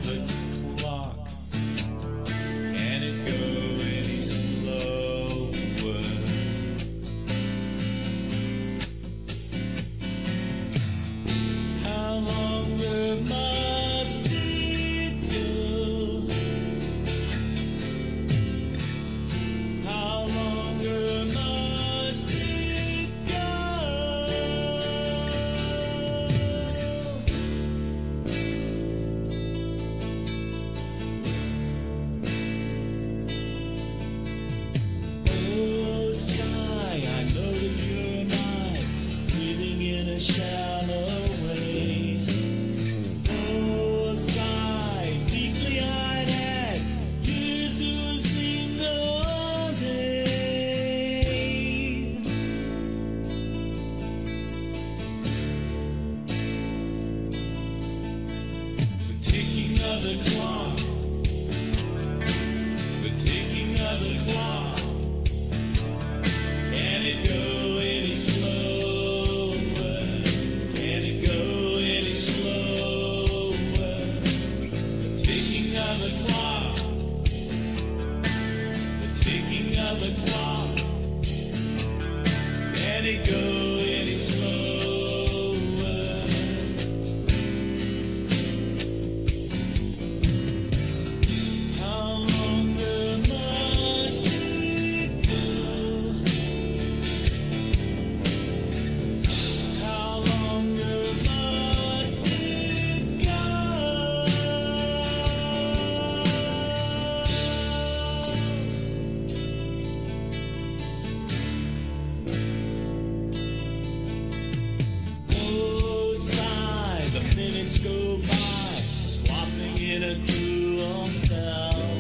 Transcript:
the clock. Can it go any slower? How longer must it go? How longer must it go? Oh, sigh, I know that you're mine, breathing in a shallow way. Oh, sigh, deeply I'd had years to a single day. The ticking of the clock, the ticking of the clock. Can it go any slower? Can it go any slower? The ticking of the clock, the ticking of the clock. Can it go any slower? How longer must it go? How longer must it go? Oh, sigh, the minutes go by, slothing in a cruel spell.